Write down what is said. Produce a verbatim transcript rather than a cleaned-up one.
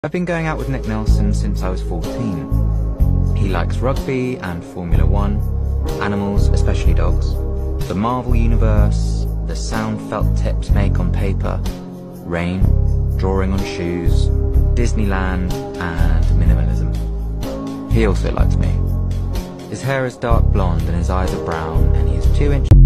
I've been going out with Nick Nelson since I was fourteen. He likes rugby and Formula One, animals, especially dogs, the Marvel Universe, the sound felt tips make on paper, rain, drawing on shoes, Disneyland, and minimalism. He also likes me. His hair is dark blonde and his eyes are brown, and he is two inches